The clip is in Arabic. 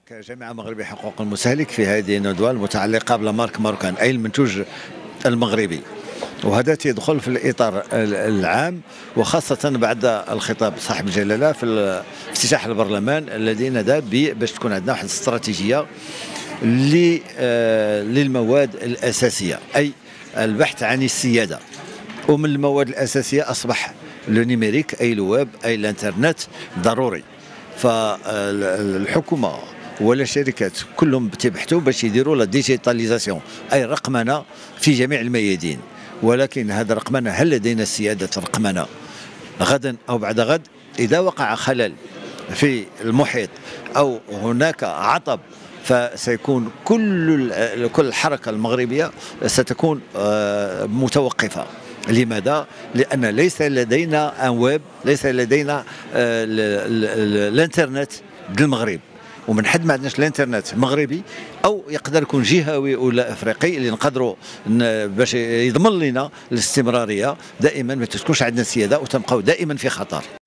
كجامعة مغربية حقوق المستهلك في هذه الندوة المتعلقة بالمارك ماروكان أي المنتوج المغربي، وهذا يدخل في الإطار العام وخاصة بعد الخطاب صاحب الجلالة في افتتاح البرلمان الذي ندى باش تكون عندنا واحد الاستراتيجية للمواد الأساسية، أي البحث عن السيادة. ومن المواد الأساسية أصبح لو نيميريك أي الويب أي الانترنت ضروري. فالحكومة ولا الشركات كلهم تبحثوا باش يديروا لا ديجيتاليزاسيون أي الرقمنة في جميع الميادين، ولكن هذا الرقمنة هل لدينا سيادة الرقمنة غدا أو بعد غد؟ إذا وقع خلل في المحيط أو هناك عطب فسيكون كل الحركة المغربية ستكون متوقفة. لماذا؟ لأن ليس لدينا ان ويب، ليس لدينا الانترنت بالمغرب، ومن حد ما عندناش الانترنت مغربي او يقدر يكون جهوي ولا افريقي اللي نقدروا باش يضمن لنا الاستمراريه دائما ما تكونش عندنا سياده وتبقاو دائما في خطر.